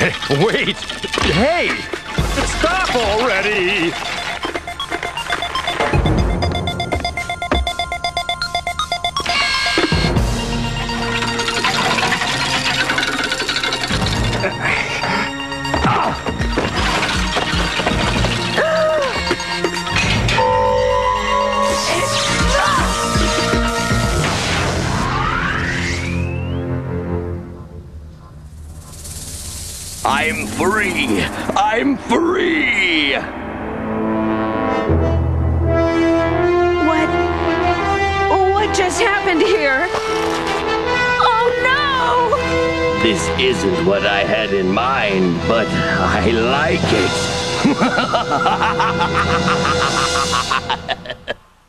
Wait! Hey! Stop already! I'm free! I'm free! What just happened here? Oh no! This isn't what I had in mind, but I like it.